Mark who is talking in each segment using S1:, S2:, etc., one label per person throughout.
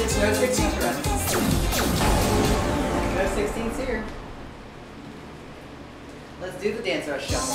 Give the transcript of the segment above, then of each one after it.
S1: No 16th run. No 16th here. Let's do the dance rush shuffle.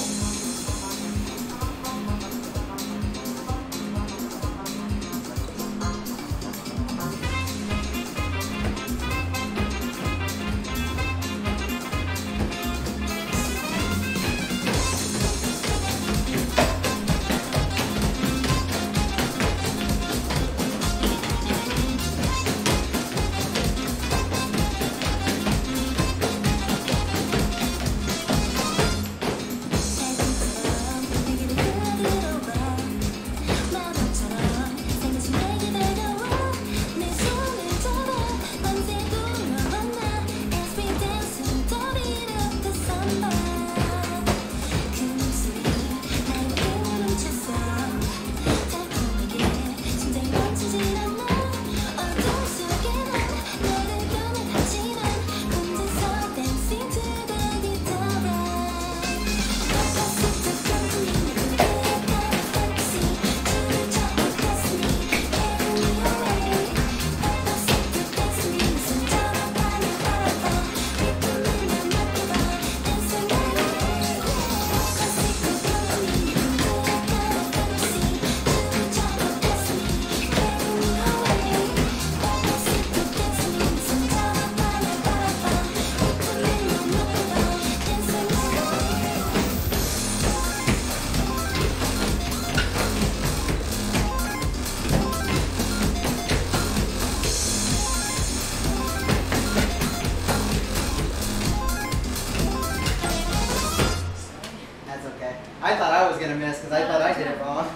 S1: I thought I was gonna miss because I thought I did it wrong.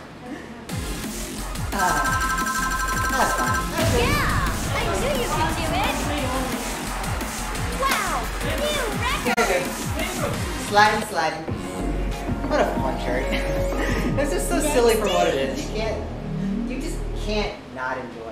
S1: That's fine.
S2: Yeah, I knew you could do it. Wow, new record.
S1: Okay. Sliding, sliding. What a fun shirt. It's just so silly for what it is. You just can't not enjoy it.